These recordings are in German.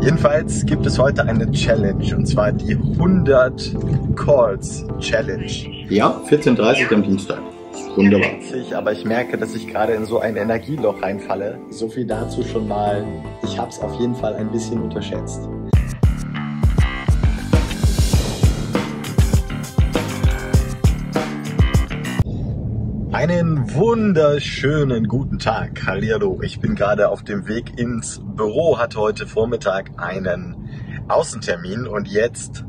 Jedenfalls gibt es heute eine Challenge, und zwar die 100 Calls Challenge. Ja, 14:30 am Dienstag. Wunderbar. Aber ich merke, dass ich gerade in so ein Energieloch reinfalle. So viel dazu schon mal. Ich habe es auf jeden Fall ein bisschen unterschätzt. Einen wunderschönen guten Tag. Hallihallo, ich bin gerade auf dem Weg ins Büro, hatte heute Vormittag einen Außentermin und jetzt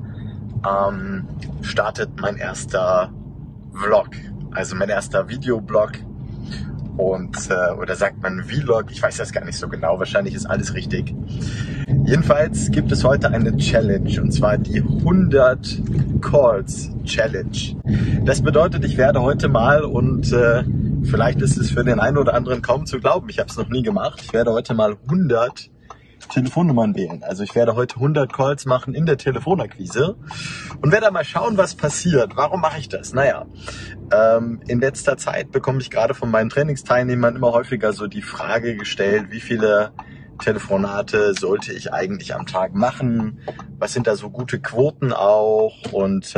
startet mein erster Vlog, also mein erster Videoblog und oder sagt man Vlog, ich weiß das gar nicht so genau, wahrscheinlich ist alles richtig. Jedenfalls gibt es heute eine Challenge, und zwar die 100 Calls Challenge. Das bedeutet, ich werde heute mal, und vielleicht ist es für den einen oder anderen kaum zu glauben, ich habe es noch nie gemacht, ich werde heute mal 100 Telefonnummern wählen. Also ich werde heute 100 Calls machen in der Telefonakquise und werde mal schauen, was passiert. Warum mache ich das? Naja, in letzter Zeit bekomme ich gerade von meinen Trainingsteilnehmern immer häufiger so die Frage gestellt, wie viele Telefonate sollte ich eigentlich am Tag machen? Was sind da so gute Quoten auch? Und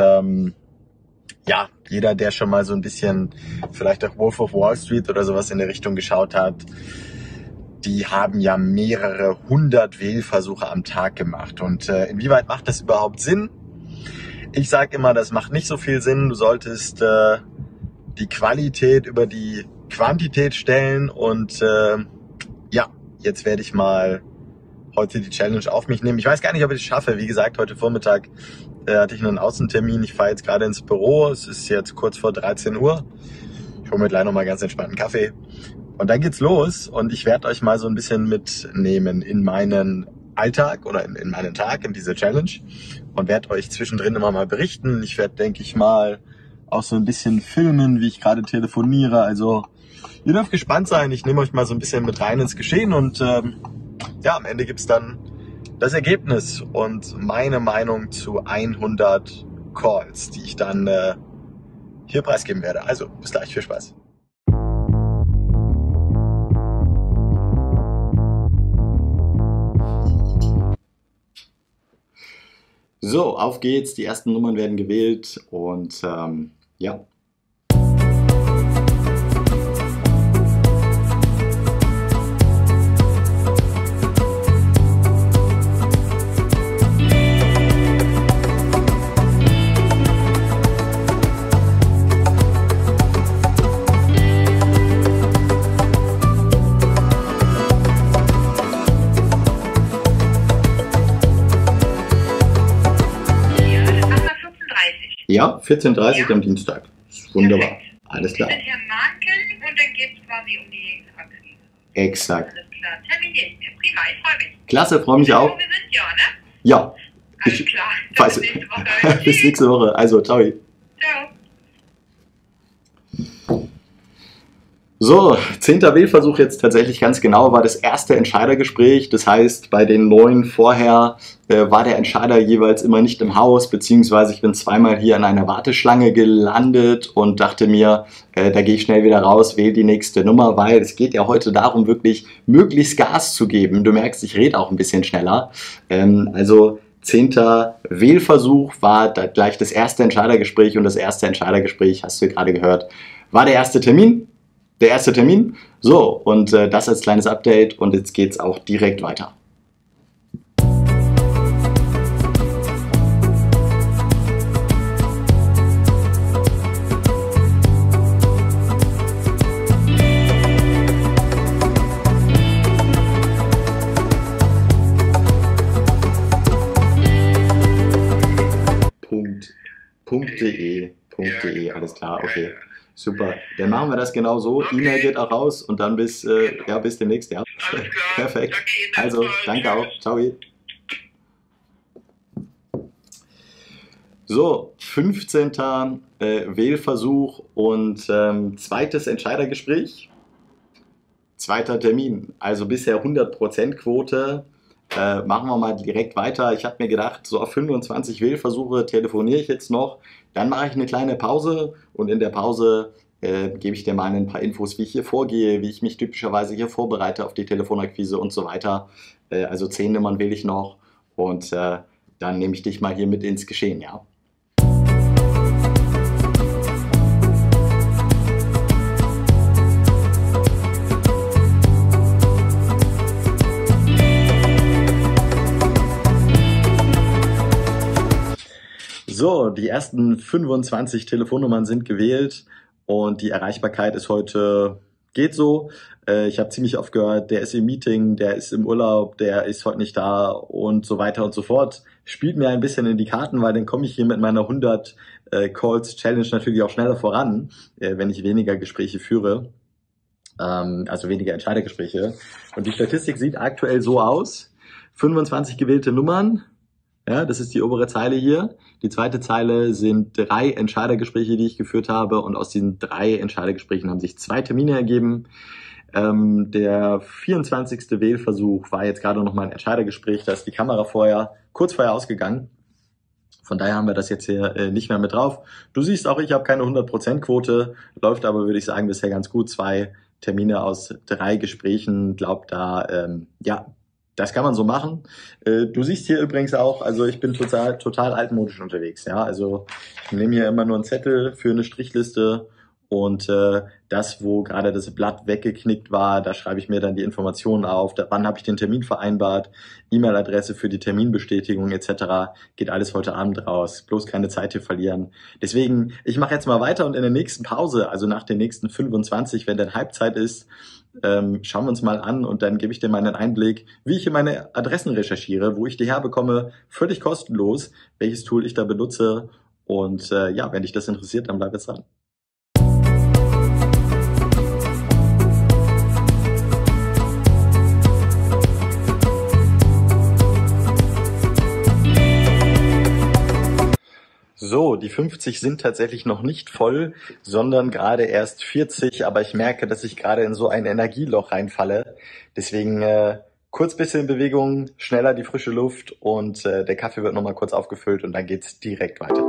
ja, jeder, der schon mal so ein bisschen vielleicht auch Wolf of Wall Street oder sowas in der Richtung geschaut hat, die haben ja mehrere 100 Wählversuche am Tag gemacht. Und inwieweit macht das überhaupt Sinn? Ich sage immer, das macht nicht so viel Sinn. Du solltest die Qualität über die Quantität stellen. Und ja, jetzt werde ich mal heute die Challenge auf mich nehmen. Ich weiß gar nicht, ob ich es schaffe. Wie gesagt, heute Vormittag hatte ich einen Außentermin. Ich fahre jetzt gerade ins Büro. Es ist jetzt kurz vor 13 Uhr. Ich hole mir gleich nochmal ganz entspannten Kaffee. Und dann geht's los und ich werde euch mal so ein bisschen mitnehmen in meinen Alltag oder in meinen Tag, in diese Challenge, und werde euch zwischendrin immer mal berichten. Ich werde, denke ich mal, auch so ein bisschen filmen, wie ich gerade telefoniere. Also ihr dürft gespannt sein. Ich nehme euch mal so ein bisschen mit rein ins Geschehen und ja, am Ende gibt's dann das Ergebnis und meine Meinung zu 100 Calls, die ich dann hier preisgeben werde. Also bis gleich, viel Spaß. So, auf geht's. Die ersten Nummern werden gewählt und ja. Ja, 14:30 am Dienstag. Wunderbar. Perfekt. Alles klar. Sie sind Herr Marken und dann geht es quasi um die Akquise. Exakt. Alles klar. Terminiere ich mir. Prima, ich freue mich. Klasse, freue mich auch. Wir sind ja, ne? Ja. Alles klar. Bis nächste Woche. Bis nächste Woche. Also, ciao. Ciao. So, 10. Wählversuch jetzt tatsächlich ganz genau, war das erste Entscheidergespräch. Das heißt, bei den 9 vorher war der Entscheider jeweils immer nicht im Haus, beziehungsweise ich bin zweimal hier in einer Warteschlange gelandet und dachte mir, da gehe ich schnell wieder raus, wähle die nächste Nummer, weil es geht ja heute darum, wirklich möglichst Gas zu geben. Du merkst, ich rede auch ein bisschen schneller. Also 10. Wählversuch war gleich das erste Entscheidergespräch und das erste Entscheidergespräch, hast du gerade gehört, war der erste Termin. So, und das als kleines Update und jetzt geht's auch direkt weiter. .de, alles klar, okay. Super, dann machen wir das genau so. Okay. E-Mail geht auch raus und dann bis demnächst. Ja. Alles klar. Perfekt. Danke Ihnen. Also, danke auch. Ciao. So, 15. Wählversuch und zweites Entscheidergespräch. Zweiter Termin, also bisher 100% Quote. Machen wir mal direkt weiter. Ich habe mir gedacht, so auf 25 Wählversuche telefoniere ich jetzt noch. Dann mache ich eine kleine Pause und in der Pause gebe ich dir mal ein paar Infos, wie ich hier vorgehe, wie ich mich typischerweise hier vorbereite auf die Telefonakquise und so weiter. Also 10 Nummern wähle ich noch Und dann nehme ich dich mal hier mit ins Geschehen, ja? So, die ersten 25 Telefonnummern sind gewählt und die Erreichbarkeit ist heute, geht so. Ich habe ziemlich oft gehört, der ist im Meeting, der ist im Urlaub, der ist heute nicht da und so weiter und so fort. Spielt mir ein bisschen in die Karten, weil dann komme ich hier mit meiner 100 Calls Challenge natürlich auch schneller voran, wenn ich weniger Gespräche führe, also weniger Entscheidergespräche. Und die Statistik sieht aktuell so aus: 25 gewählte Nummern. Ja, das ist die obere Zeile hier. Die zweite Zeile sind 3 Entscheidergespräche, die ich geführt habe. Und aus diesen 3 Entscheidergesprächen haben sich 2 Termine ergeben. Der 24. Wählversuch war jetzt gerade noch mal ein Entscheidergespräch. Da ist die Kamera kurz vorher ausgegangen. Von daher haben wir das jetzt hier nicht mehr mit drauf. Du siehst auch, ich habe keine 100% Quote. Läuft aber, würde ich sagen, bisher ganz gut. 2 Termine aus 3 Gesprächen. Glaubt da, ja, das kann man so machen. Du siehst hier übrigens auch, also ich bin total altmodisch unterwegs. Ja, also ich nehme hier immer nur einen Zettel für eine Strichliste und das, wo gerade das Blatt weggeknickt war, da schreibe ich mir dann die Informationen auf. Wann habe ich den Termin vereinbart, E-Mail-Adresse für die Terminbestätigung etc. Geht alles heute Abend raus. Bloß keine Zeit hier verlieren. Deswegen, ich mache jetzt mal weiter und in der nächsten Pause, also nach den nächsten 25, wenn dann Halbzeit ist, schauen wir uns mal an und dann gebe ich dir mal einen Einblick, wie ich hier meine Adressen recherchiere, wo ich die herbekomme, völlig kostenlos, welches Tool ich da benutze und ja, wenn dich das interessiert, dann bleib jetzt dran. So, die 50 sind tatsächlich noch nicht voll, sondern gerade erst 40, aber ich merke, dass ich gerade in so ein Energieloch reinfalle. Deswegen kurz bisschen Bewegung, schneller die frische Luft und der Kaffee wird nochmal kurz aufgefüllt und dann geht's direkt weiter.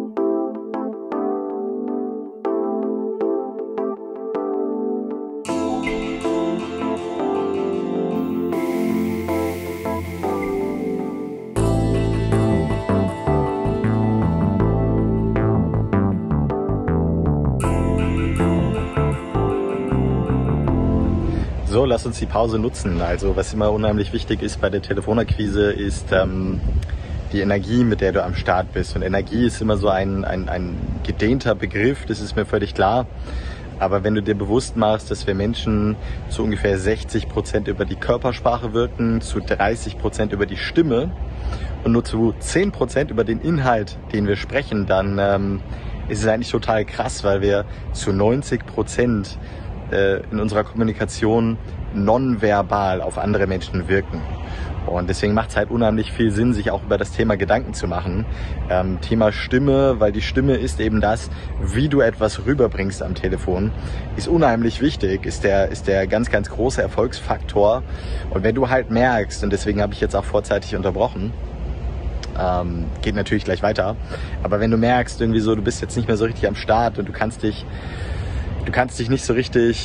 So, lass uns die Pause nutzen. Also was immer unheimlich wichtig ist bei der Telefonakquise ist die Energie, mit der du am Start bist. Und Energie ist immer so ein gedehnter Begriff, das ist mir völlig klar. Aber wenn du dir bewusst machst, dass wir Menschen zu ungefähr 60% über die Körpersprache wirken, zu 30% über die Stimme und nur zu 10% über den Inhalt, den wir sprechen, dann ist es eigentlich total krass, weil wir zu 90% in unserer Kommunikation nonverbal auf andere Menschen wirken. Und deswegen macht es halt unheimlich viel Sinn, sich auch über das Thema Gedanken zu machen. Thema Stimme, weil die Stimme ist eben das, wie du etwas rüberbringst am Telefon, ist unheimlich wichtig, ist der ganz, ganz große Erfolgsfaktor. Und wenn du halt merkst, und deswegen habe ich jetzt auch vorzeitig unterbrochen, geht natürlich gleich weiter, aber wenn du merkst, irgendwie so, du bist jetzt nicht mehr so richtig am Start und du kannst dich nicht so richtig,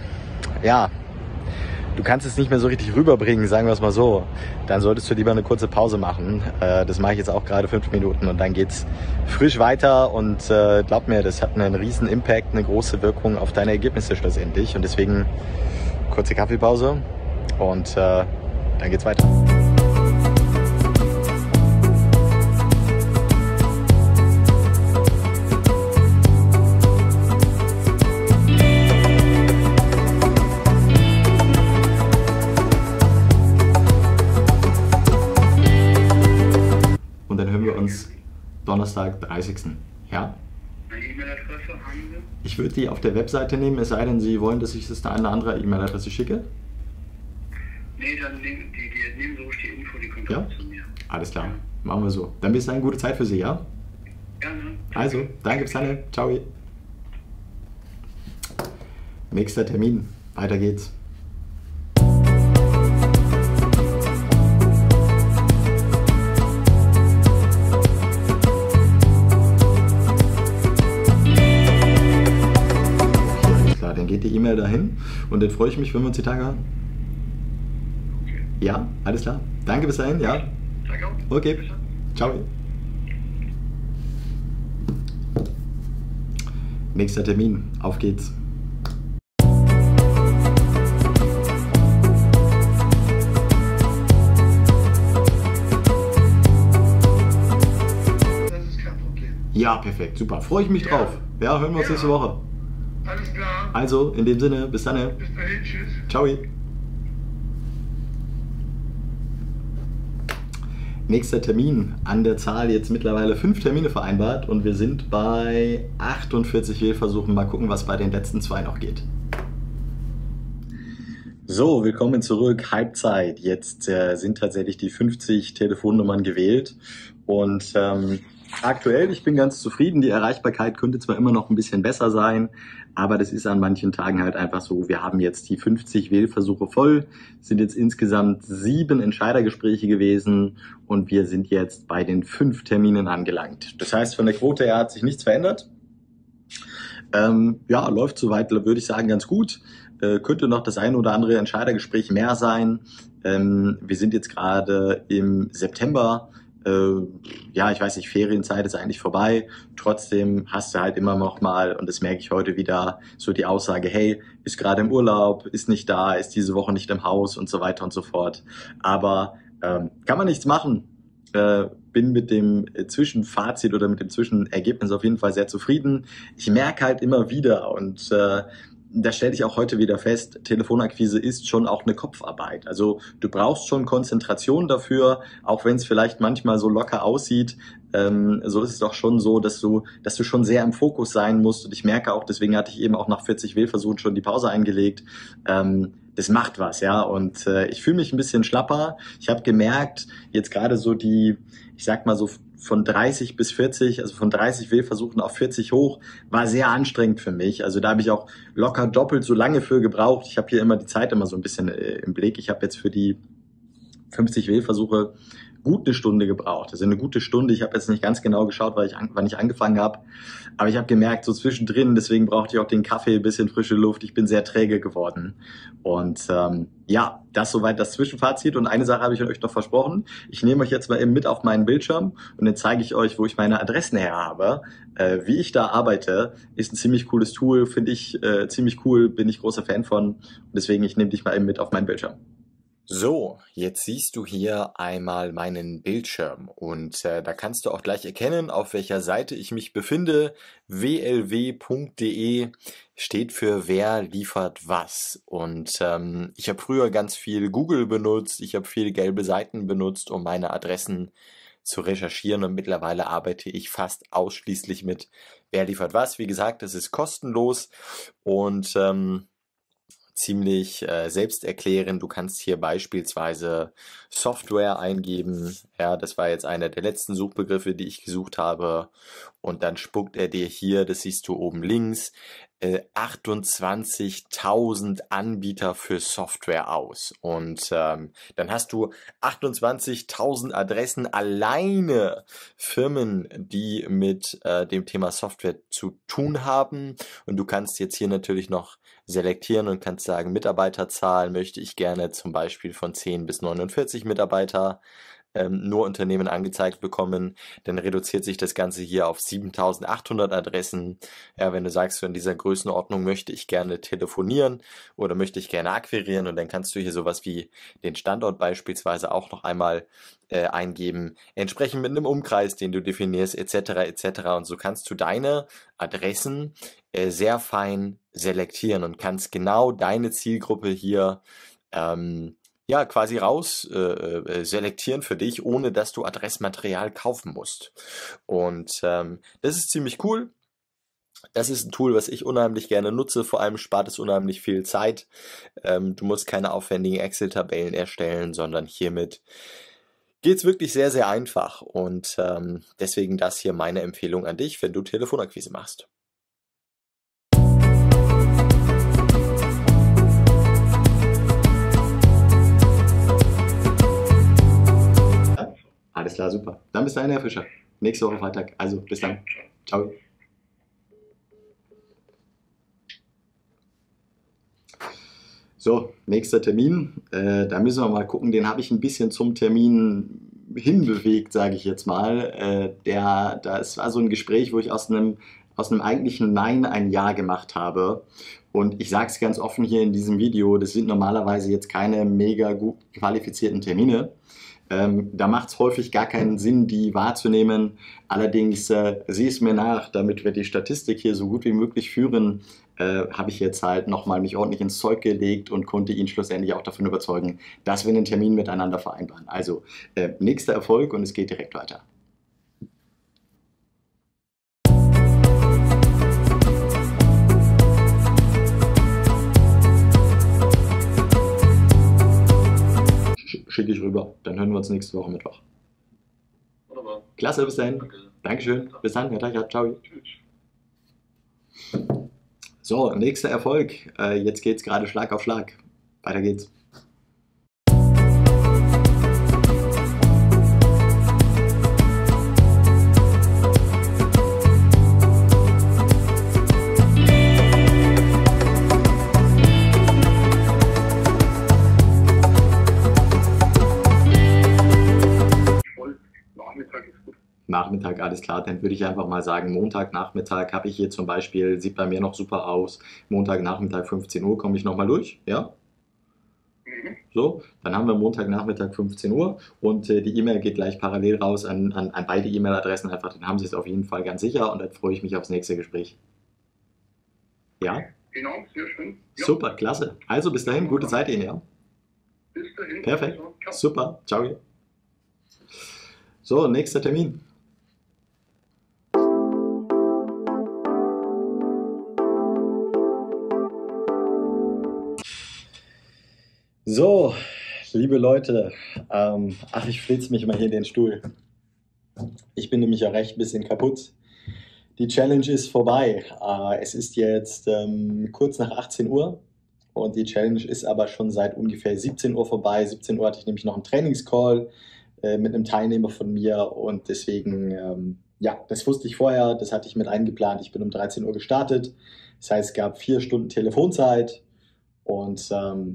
du kannst es nicht mehr so richtig rüberbringen, sagen wir es mal so, dann solltest du lieber eine kurze Pause machen. Das mache ich jetzt auch gerade 5 Minuten und dann geht's frisch weiter und glaub mir, das hat einen riesen Impact, eine große Wirkung auf deine Ergebnisse schlussendlich und deswegen kurze Kaffeepause und dann geht's weiter. Und dann hören wir uns Donnerstag, 30. Ja? Meine E-Mail-Adresse haben Sie? Ich würde die auf der Webseite nehmen, es sei denn, Sie wollen, dass ich das da an eine andere E-Mail-Adresse schicke? Nee, dann nehmen Sie ruhig die Info, die kommt Ja? auch zu mir. Alles klar, machen wir so. Dann bis dahin, gute Zeit für Sie, ja? Gerne. Also, danke, bis dann. Ciao. Nächster Termin, weiter geht's. Dann geht die E-Mail dahin und dann freue ich mich, wenn wir uns die Tage hören. Okay. Ja, alles klar. Danke bis dahin, ja. Danke Jo. Okay, ciao. Nächster Termin, auf geht's. Das ist kein Problem. Ja, perfekt, super. Freue ich mich drauf. Ja, hören wir uns nächste Woche. Alles klar. Also, in dem Sinne, bis dann. Bis dahin, tschüss. Ciao. Nächster Termin, an der Zahl jetzt mittlerweile 5 Termine vereinbart und wir sind bei 48 Wählversuchen. Mal gucken, was bei den letzten 2 noch geht. So, willkommen zurück, Halbzeit. Jetzt sind tatsächlich die 50 Telefonnummern gewählt und aktuell, ich bin ganz zufrieden. Die Erreichbarkeit könnte zwar immer noch ein bisschen besser sein, aber das ist an manchen Tagen halt einfach so. Wir haben jetzt die 50 Wählversuche voll, sind jetzt insgesamt 7 Entscheidergespräche gewesen und wir sind jetzt bei den 5 Terminen angelangt. Das heißt, von der Quote her hat sich nichts verändert. Ja, läuft soweit, würde ich sagen, ganz gut. Könnte noch das ein oder andere Entscheidergespräch mehr sein. Wir sind jetzt gerade im September. Ja, ich weiß nicht, Ferienzeit ist eigentlich vorbei. Trotzdem hast du halt immer noch mal, und das merke ich heute wieder, so die Aussage, hey, ist gerade im Urlaub, ist nicht da, ist diese Woche nicht im Haus und so weiter und so fort. Aber kann man nichts machen. Bin mit dem Zwischenfazit oder mit dem Zwischenergebnis auf jeden Fall sehr zufrieden. Ich merke halt immer wieder und da stelle ich auch heute wieder fest, Telefonakquise ist schon auch eine Kopfarbeit. Also du brauchst schon Konzentration dafür, auch wenn es vielleicht manchmal so locker aussieht. So ist es doch schon so, dass du schon sehr im Fokus sein musst. Und ich merke auch, deswegen hatte ich eben auch nach 40 Wählversuchen schon die Pause eingelegt. Das macht was, ja. Und ich fühle mich ein bisschen schlapper. Ich habe gemerkt, jetzt gerade so die, ich sag mal so von 30 bis 40, also von 30 Wählversuchen auf 40 hoch, war sehr anstrengend für mich. Also da habe ich auch locker doppelt so lange für gebraucht. Ich habe hier immer die Zeit immer so ein bisschen im Blick. Ich habe jetzt für die 50 Wählversuche gut eine Stunde gebraucht. Also eine gute Stunde. Ich habe jetzt nicht ganz genau geschaut, wann ich angefangen habe. Aber ich habe gemerkt, so zwischendrin, deswegen brauchte ich auch den Kaffee, ein bisschen frische Luft. Ich bin sehr träge geworden. Und ja, das soweit das Zwischenfazit. Und eine Sache habe ich euch noch versprochen. Ich nehme euch jetzt mal eben mit auf meinen Bildschirm und dann zeige ich euch, wo ich meine Adressen her habe. Wie ich da arbeite, ist ein ziemlich cooles Tool. Finde ich ziemlich cool, bin ich großer Fan von. Und deswegen, ich nehme dich mal eben mit auf meinen Bildschirm. So, jetzt siehst du hier einmal meinen Bildschirm und da kannst du auch gleich erkennen, auf welcher Seite ich mich befinde. wlw.de steht für Wer liefert was und ich habe früher ganz viel Google benutzt, ich habe viel gelbe Seiten benutzt, um meine Adressen zu recherchieren und mittlerweile arbeite ich fast ausschließlich mit Wer liefert was. Wie gesagt, es ist kostenlos und ziemlich selbsterklärend. Du kannst hier beispielsweise Software eingeben. Ja, das war jetzt einer der letzten Suchbegriffe, die ich gesucht habe. Und dann spuckt er dir hier, das siehst du oben links, 28.000 Anbieter für Software aus. Und dann hast du 28.000 Adressen alleine Firmen, die mit dem Thema Software zu tun haben. Und du kannst jetzt hier natürlich noch selektieren und kannst sagen, Mitarbeiterzahl möchte ich gerne zum Beispiel von 10 bis 49 Mitarbeiter nur Unternehmen angezeigt bekommen, dann reduziert sich das Ganze hier auf 7.800 Adressen. Ja, wenn du sagst, so in dieser Größenordnung möchte ich gerne telefonieren oder möchte ich gerne akquirieren und dann kannst du hier sowas wie den Standort beispielsweise auch noch einmal eingeben, entsprechend mit einem Umkreis, den du definierst, etc. etc. Und so kannst du deine Adressen sehr fein selektieren und kannst genau deine Zielgruppe hier ja, quasi raus selektieren für dich, ohne dass du Adressmaterial kaufen musst. Und das ist ziemlich cool. Das ist ein Tool, was ich unheimlich gerne nutze. Vor allem spart es unheimlich viel Zeit. Du musst keine aufwendigen Excel-Tabellen erstellen, sondern hiermit geht's wirklich sehr, sehr einfach. Und deswegen das hier meine Empfehlung an dich, wenn du Telefonakquise machst. Alles klar, super. Dann bis dahin, Herr Fischer. Nächste Woche Freitag. Also, bis dann. Ciao. So, nächster Termin. Da müssen wir mal gucken. Den habe ich ein bisschen zum Termin hinbewegt, sage ich jetzt mal. Das war so ein Gespräch, wo ich aus einem eigentlichen Nein ein Ja gemacht habe. Und ich sage es ganz offen hier in diesem Video, das sind normalerweise jetzt keine mega gut qualifizierten Termine. Da macht es häufig gar keinen Sinn, die wahrzunehmen. Allerdings sieh es mir nach, damit wir die Statistik hier so gut wie möglich führen, habe ich jetzt halt nochmal mich ordentlich ins Zeug gelegt und konnte ihn schlussendlich auch davon überzeugen, dass wir einen Termin miteinander vereinbaren. Also nächster Erfolg und es geht direkt weiter. Schicke ich rüber. Dann hören wir uns nächste Woche Mittwoch. Wunderbar. Klasse, bis dahin. Danke. Dankeschön. Bis dann, Herr Teichert. Ciao. So, nächster Erfolg. Jetzt geht's gerade Schlag auf Schlag. Weiter geht's. Nachmittag ist gut. Nachmittag, alles klar, dann würde ich einfach mal sagen, Montagnachmittag habe ich hier zum Beispiel, sieht bei mir noch super aus, Montagnachmittag 15 Uhr komme ich nochmal durch, ja? So, dann haben wir Montagnachmittag 15 Uhr und die E-Mail geht gleich parallel raus an beide E-Mail-Adressen, einfach, dann haben Sie es auf jeden Fall ganz sicher und dann freue ich mich aufs nächste Gespräch. Ja? Genau, sehr schön. Ja. Super, klasse. Also bis dahin, gute Zeit Ihnen, ja? Bis dahin. Perfekt, Ciao. super, ciao. So, nächster Termin. So, liebe Leute, ich flitze mich mal hier in den Stuhl. Ich bin nämlich auch recht ein bisschen kaputt. Die Challenge ist vorbei. Es ist jetzt kurz nach 18 Uhr und die Challenge ist aber schon seit ungefähr 17 Uhr vorbei. 17 Uhr hatte ich nämlich noch einen Trainingscall mit einem Teilnehmer von mir und deswegen, das wusste ich vorher, das hatte ich mit eingeplant. Ich bin um 13 Uhr gestartet. Das heißt, es gab 4 Stunden Telefonzeit und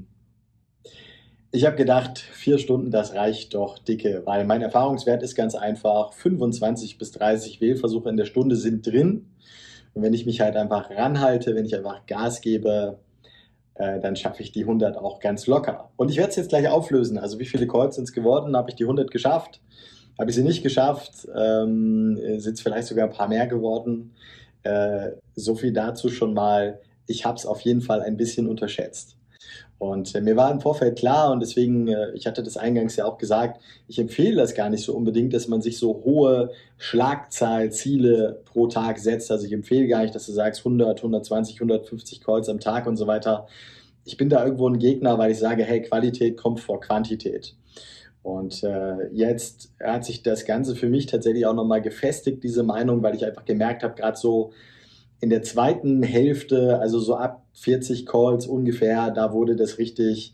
ich habe gedacht, 4 Stunden, das reicht doch dicke, weil mein Erfahrungswert ist ganz einfach, 25 bis 30 Wählversuche in der Stunde sind drin. Und wenn ich mich halt einfach ranhalte, wenn ich einfach Gas gebe, dann schaffe ich die 100 auch ganz locker. Und ich werde es jetzt gleich auflösen. Also wie viele Calls sind es geworden? Habe ich die 100 geschafft? Habe ich sie nicht geschafft? Sind es vielleicht sogar ein paar mehr geworden? So viel dazu schon mal. Ich habe es auf jeden Fall ein bisschen unterschätzt. Und mir war im Vorfeld klar und deswegen, ich hatte das eingangs ja auch gesagt, ich empfehle das gar nicht so unbedingt, dass man sich so hohe Schlagzahlziele pro Tag setzt. Also ich empfehle gar nicht, dass du sagst 100, 120, 150 Calls am Tag und so weiter. Ich bin da irgendwo ein Gegner, weil ich sage, hey, Qualität kommt vor Quantität. Und jetzt hat sich das Ganze für mich tatsächlich auch nochmal gefestigt, diese Meinung, weil ich einfach gemerkt habe, gerade so in der zweiten Hälfte, also so ab 40 Calls ungefähr, da wurde das richtig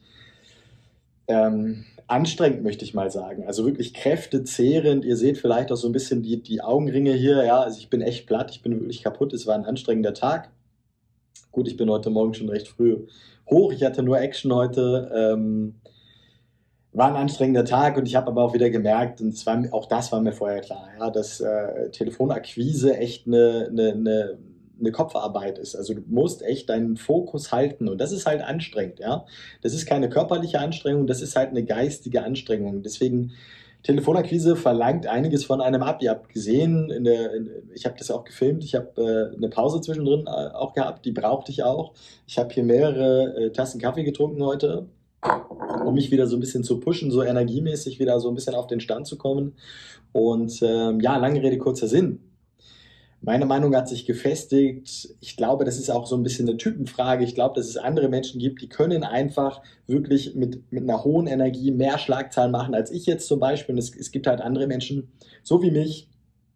anstrengend, möchte ich mal sagen. Also wirklich kräftezehrend. Ihr seht vielleicht auch so ein bisschen die Augenringe hier. Ja, also ich bin echt platt, ich bin wirklich kaputt. Es war ein anstrengender Tag. Gut, ich bin heute Morgen schon recht früh hoch. Ich hatte nur Action heute. War ein anstrengender Tag und ich habe aber auch wieder gemerkt, und auch das war mir vorher klar, ja, dass Telefonakquise echt eine Kopfarbeit ist. Also du musst echt deinen Fokus halten und das ist halt anstrengend, ja. Das ist keine körperliche Anstrengung, das ist halt eine geistige Anstrengung. Deswegen, Telefonakquise verlangt einiges von einem ab. Ihr habt gesehen, ich habe das auch gefilmt, ich habe eine Pause zwischendrin auch gehabt, die brauchte ich auch. Ich habe hier mehrere Tassen Kaffee getrunken heute, um mich wieder so ein bisschen zu pushen, so energiemäßig wieder so ein bisschen auf den Stand zu kommen. Und lange Rede, kurzer Sinn. Meine Meinung hat sich gefestigt. Ich glaube, das ist auch so ein bisschen eine Typenfrage. Ich glaube, dass es andere Menschen gibt, die können einfach wirklich mit einer hohen Energie mehr Schlagzahlen machen als ich jetzt zum Beispiel. Und es gibt halt andere Menschen, so wie mich,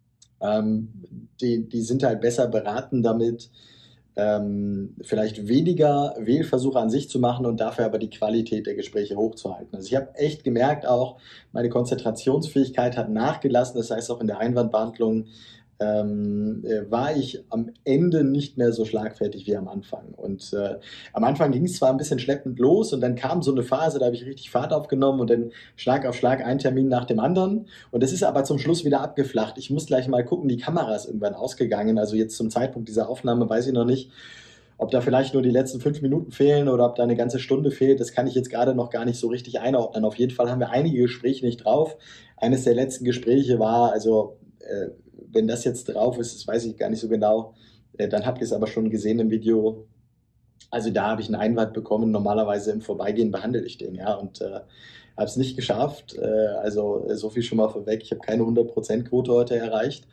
die sind halt besser beraten damit, vielleicht weniger Wählversuche an sich zu machen und dafür aber die Qualität der Gespräche hochzuhalten. Also ich habe echt gemerkt auch, meine Konzentrationsfähigkeit hat nachgelassen. Das heißt auch in der Einwandbehandlung war ich am Ende nicht mehr so schlagfertig wie am Anfang. Und am Anfang ging es zwar ein bisschen schleppend los und dann kam so eine Phase, da habe ich richtig Fahrt aufgenommen und dann Schlag auf Schlag ein Termin nach dem anderen. Und das ist aber zum Schluss wieder abgeflacht. Ich muss gleich mal gucken, die Kamera ist irgendwann ausgegangen. Also jetzt zum Zeitpunkt dieser Aufnahme weiß ich noch nicht, ob da vielleicht nur die letzten 5 Minuten fehlen oder ob da eine ganze Stunde fehlt. Das kann ich jetzt gerade noch gar nicht so richtig einordnen. Auf jeden Fall haben wir einige Gespräche nicht drauf. Eines der letzten Gespräche war, also wenn das jetzt drauf ist, das weiß ich gar nicht so genau, dann habt ihr es aber schon gesehen im Video. Also da habe ich einen Einwand bekommen, normalerweise im Vorbeigehen behandle ich den, ja, und habe es nicht geschafft. Also so viel schon mal vorweg, ich habe keine 100% Quote heute erreicht.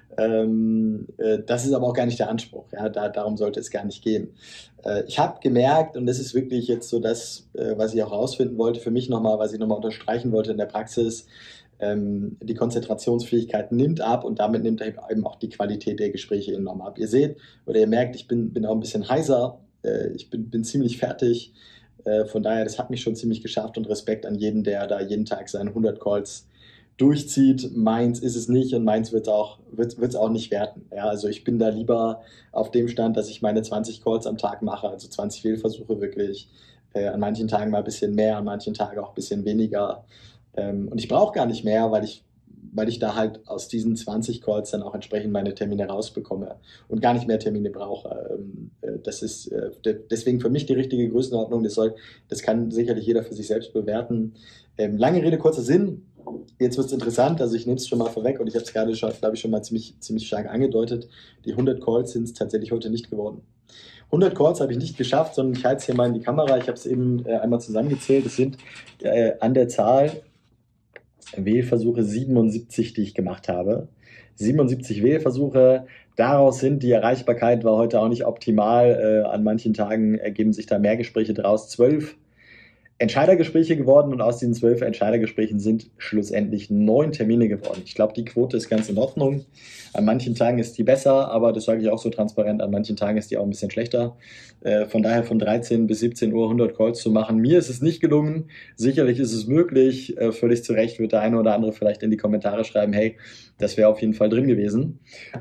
Das ist aber auch gar nicht der Anspruch, ja, darum sollte es gar nicht gehen. Ich habe gemerkt, und das ist wirklich jetzt so das, was ich auch rausfinden wollte für mich nochmal, was ich nochmal unterstreichen wollte in der Praxis, die Konzentrationsfähigkeit nimmt ab und damit nimmt eben auch die Qualität der Gespräche enorm ab. Ihr seht oder ihr merkt, ich bin auch ein bisschen heiser, ich bin ziemlich fertig, von daher, das hat mich schon ziemlich geschafft und Respekt an jeden, der da jeden Tag seine 100 Calls durchzieht. Meins ist es nicht und meins wird es auch nicht werden. Ja, also ich bin da lieber auf dem Stand, dass ich meine 20 Calls am Tag mache, also 20 Fehlversuche wirklich. An manchen Tagen mal ein bisschen mehr, an manchen Tagen auch ein bisschen weniger. Und ich brauche gar nicht mehr, weil ich da halt aus diesen 20 Calls dann auch entsprechend meine Termine rausbekomme und gar nicht mehr Termine brauche. Das ist deswegen für mich die richtige Größenordnung. Das kann sicherlich jeder für sich selbst bewerten. Lange Rede, kurzer Sinn. Jetzt wird es interessant, also ich nehme es schon mal vorweg und ich habe es gerade, glaube ich, schon mal ziemlich stark angedeutet. Die 100 Calls sind es tatsächlich heute nicht geworden. 100 Calls habe ich nicht geschafft, sondern ich halte es hier mal in die Kamera. Ich habe es eben einmal zusammengezählt. Es sind an der Zahl Wählversuche 77, die ich gemacht habe. 77 Wählversuche. Daraus sind die Erreichbarkeit war heute auch nicht optimal. An manchen Tagen ergeben sich da mehr Gespräche draus. 12 Entscheidergespräche geworden und aus diesen 12 Entscheidergesprächen sind schlussendlich 9 Termine geworden. Ich glaube, die Quote ist ganz in Ordnung. An manchen Tagen ist die besser, aber das sage ich auch so transparent, an manchen Tagen ist die auch ein bisschen schlechter. Von daher von 13 bis 17 Uhr 100 Calls zu machen. Mir ist es nicht gelungen. Sicherlich ist es möglich. Völlig zu Recht wird der eine oder andere vielleicht in die Kommentare schreiben, hey, das wäre auf jeden Fall drin gewesen.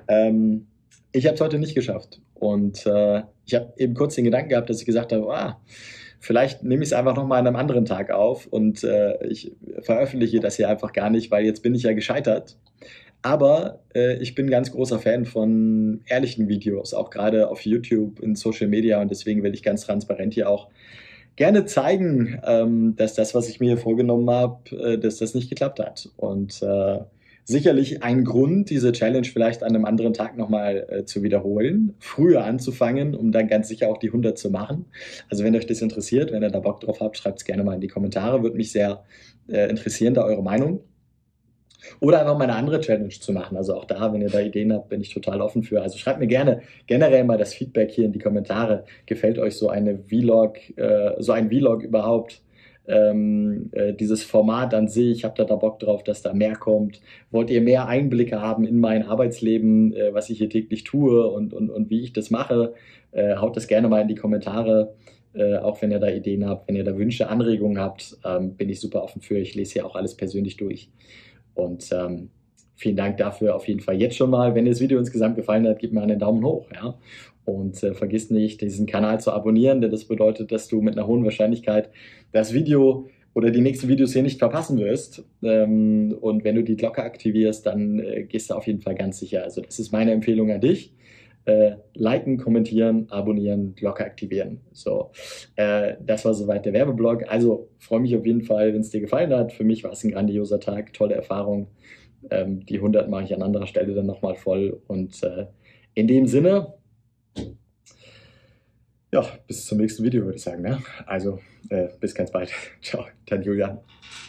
Ich habe es heute nicht geschafft. Und ich habe eben kurz den Gedanken gehabt, dass ich gesagt habe, vielleicht nehme ich es einfach nochmal an einem anderen Tag auf und ich veröffentliche das hier einfach gar nicht, weil jetzt bin ich ja gescheitert. Aber ich bin ein ganz großer Fan von ehrlichen Videos, auch gerade auf YouTube, in Social Media und deswegen will ich ganz transparent hier auch gerne zeigen, dass das, was ich mir hier vorgenommen habe, dass das nicht geklappt hat. Und sicherlich ein Grund, diese Challenge vielleicht an einem anderen Tag nochmal zu wiederholen, früher anzufangen, um dann ganz sicher auch die 100 zu machen. Also wenn euch das interessiert, wenn ihr da Bock drauf habt, schreibt es gerne mal in die Kommentare, würde mich sehr interessieren, da eure Meinung. Oder einfach mal eine andere Challenge zu machen. Also auch da, wenn ihr da Ideen habt, bin ich total offen für. Also schreibt mir gerne generell mal das Feedback hier in die Kommentare. Gefällt euch so ein Vlog überhaupt? Dieses Format an sich, habt ihr da Bock drauf, dass da mehr kommt? Wollt ihr mehr Einblicke haben in mein Arbeitsleben, was ich hier täglich tue und wie ich das mache? Haut das gerne mal in die Kommentare, auch wenn ihr da Ideen habt, wenn ihr da Wünsche, Anregungen habt, bin ich super offen für. Ich lese hier auch alles persönlich durch. Und vielen Dank dafür auf jeden Fall jetzt schon mal. Wenn dir das Video insgesamt gefallen hat, gib mir einen Daumen hoch. Ja? Und vergiss nicht, diesen Kanal zu abonnieren, denn das bedeutet, dass du mit einer hohen Wahrscheinlichkeit das Video oder die nächsten Videos hier nicht verpassen wirst. Und wenn du die Glocke aktivierst, dann gehst du auf jeden Fall ganz sicher. Also das ist meine Empfehlung an dich. Liken, kommentieren, abonnieren, Glocke aktivieren. So, das war soweit der Werbeblock. Also freue mich auf jeden Fall, wenn es dir gefallen hat. Für mich war es ein grandioser Tag, tolle Erfahrung. Die 100 mache ich an anderer Stelle dann nochmal voll. Und in dem Sinne, ja, bis zum nächsten Video würde ich sagen. Ne? Also bis ganz bald. Ciao, dein Julian.